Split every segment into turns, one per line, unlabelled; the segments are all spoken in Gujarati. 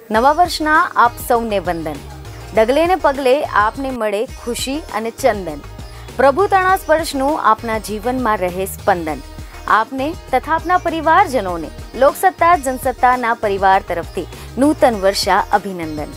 નવા વર્ષના આપ સૌને વંદન। ડગલે ને પગલે આપને મળે ખુશી અને ચંદન। પ્રભુતાના સ્પર્શનું આપના જીવનમાં રહે સ્પંદન। આપને તથા આપના પરિવારજનોને લોકસત્તા જનસત્તાના પરિવાર તરફથી નૂતન વર્ષા અભિનંદન।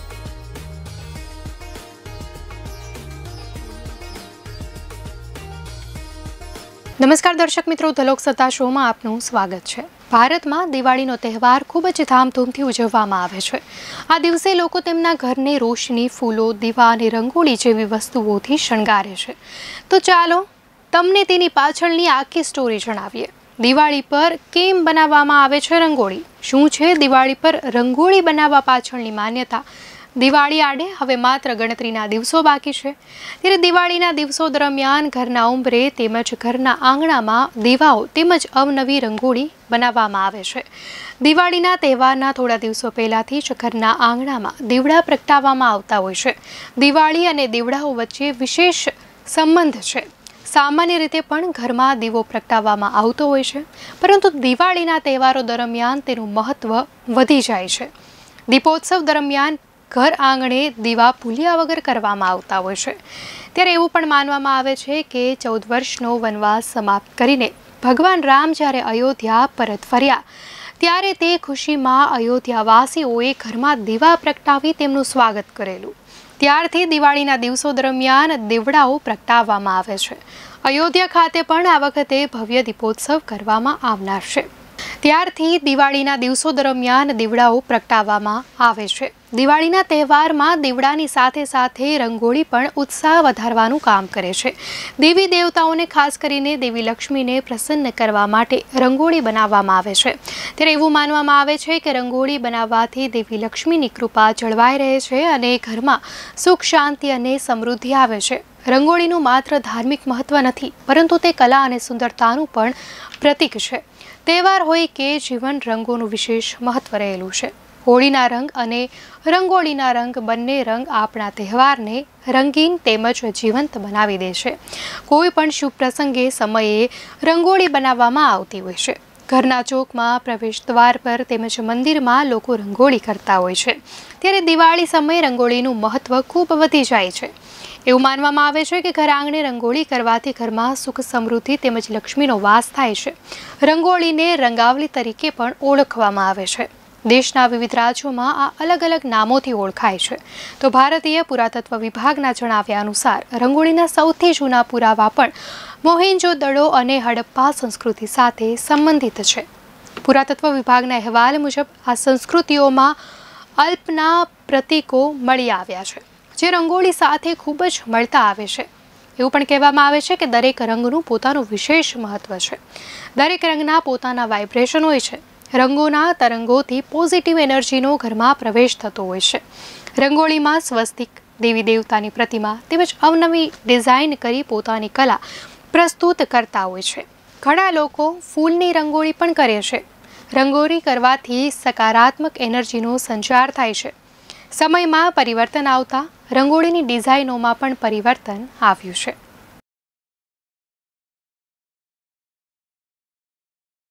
નમસ્કાર દર્શક મિત્રો, ધ લોકસત્તા શોમાં આપનું સ્વાગત છે। ભારતમાં દિવાળીનો તહેવાર ખૂબ જ ધામધૂમથી ઉજવવામાં આવે છે। આ દિવસે લોકો તેમના ઘરને રોશની, ફૂલો, દીવા અને રંગોળી જેવી વસ્તુઓથી શણગારે છે। તો ચાલો તમને તેની પાછળની આખી સ્ટોરી જણાવીએ। દિવાળી પર કેમ બનાવવામાં આવે છે રંગોળી? શું છે દિવાળી પર રંગોળી બનાવવા પાછળની માન્યતા? દિવાળી આડે હવે માત્ર ગણતરીના દિવસો બાકી છે, ત્યારે દિવાળીના દિવસો દરમિયાન ઘરના ઉંબરે તેમજ ઘરના આંગણામાં દીવાઓ તેમજ અવનવી રંગોળી બનાવવામાં આવે છે। દિવાળીના તહેવારના થોડા દિવસો પહેલાથી જ ઘરના આંગણામાં દીવડા પ્રગટાવવામાં આવતા હોય છે। દિવાળી અને દીવડાઓ વચ્ચે વિશેષ સંબંધ છે। સામાન્ય રીતે પણ ઘરમાં દીવો પ્રગટાવવામાં આવતો હોય છે, પરંતુ દિવાળીના તહેવારો દરમિયાન તેનું મહત્વ વધી જાય છે। દીપોત્સવ દરમિયાન ઘર આંગણે દીવા ભૂલ્યા વગર કરવામાં આવતા હોય છે। ત્યારે એવું પણ માનવામાં આવે છે કે 14 વર્ષનો વનવાસ સમાપ્ત કરીને ભગવાન રામ જ્યારે અયોધ્યા પરત ફર્યા ત્યારે તે ખુશીમાં અયોધ્યાવાસીઓએ ઘરમાં દીવા પ્રગટાવી તેમનું સ્વાગત કરેલું। ત્યારથી દિવાળીના દિવસો દરમિયાન દીવડાઓ પ્રગટાવવામાં આવે છે। અયોધ્યા ખાતે પણ આ વખતે ભવ્ય દીપોત્સવ કરવામાં આવનાર છે। ત્યારથી દિવાળીના દિવસો દરમિયાન દીવડાઓ પ્રગટાવવામાં આવે છે। દિવાળીના તહેવારમાં દીવડાની સાથે સાથે રંગોળી પણ ઉત્સાહ વધારવાનું કામ કરે છે। દેવી દેવતાઓને ખાસ કરીને દેવી લક્ષ્મીને પ્રસન્ન કરવા માટે રંગોળી બનાવવામાં આવે છે। ત્યારે એવું માનવામાં આવે છે કે રંગોળી બનાવવાથી દેવી લક્ષ્મીની કૃપા જળવાઈ રહે છે અને ઘરમાં સુખ, શાંતિ અને સમૃદ્ધિ આવે છે। રંગોળીનું માત્ર ધાર્મિક મહત્વ નથી, પરંતુ તે કલા અને સુંદરતાનું પણ પ્રતીક છે। તહેવાર હોય કે જીવન, રંગોનું વિશેષ મહત્વ રહેલું છે। હોળીના રંગ અને રંગોળીના રંગ બંને રંગ આપણા તહેવારને રંગીન તેમજ જીવંત બનાવી દે છે। કોઈ પણ શુભ પ્રસંગે સમયે રંગોળી બનાવવામાં આવતી હોય છે। ઘરના ચોકમાં, પ્રવેશ દ્વાર પર તેમજ મંદિરમાં લોકો રંગોળી કરતા હોય છે। ત્યારે દિવાળી સમયે રંગોળીનું મહત્વ ખૂબ વધી જાય છે। એવું માનવામાં આવે છે કે ઘર આંગણે રંગોળી કરવાથી ઘરમાં સુખ, સમૃદ્ધિ તેમજ લક્ષ્મીનો વાસ થાય છે। રંગોળીને રંગાવલી તરીકે પણ ઓળખવામાં આવે છે। દેશના વિવિધ રાજ્યોમાં આ અલગ અલગ નામોથી ઓળખાય છે। તો ભારતીય પુરાતત્વ વિભાગના જણાવ્યા અનુસાર રંગોળીના સૌથી જૂના પુરાવા પણ મોહેંજો-દડો અને હડપ્પા સંસ્કૃતિ સાથે સંબંધિત છે। પુરાતત્વ વિભાગના અહેવાલ મુજબ આ સંસ્કૃતિઓમાં અલ્પના પ્રતીકો મળી આવ્યા છે, જે રંગોળી સાથે ખૂબ જ મળતા આવે છે। એવું પણ કહેવામાં આવે છે કે દરેક રંગનું પોતાનું વિશેષ મહત્વ છે। દરેક રંગના પોતાના વાઇબ્રેશન હોય છે। રંગોના તરંગોથી પોઝિટિવ એનર્જીનો ઘરમાં પ્રવેશ થતો હોય છે। રંગોળીમાં સ્વસ્તિક, દેવી દેવતાની પ્રતિમા તેમજ અવનવી ડિઝાઇન કરી પોતાની કલા પ્રસ્તુત કરતા હોય છે। ઘણા લોકો ફૂલની રંગોળી પણ કરે છે। રંગોળી કરવાથી સકારાત્મક એનર્જીનો સંચાર થાય છે। સમયમાં પરિવર્તન આવતા રંગોળીની ડિઝાઇનોમાં પણ પરિવર્તન આવ્યું છે।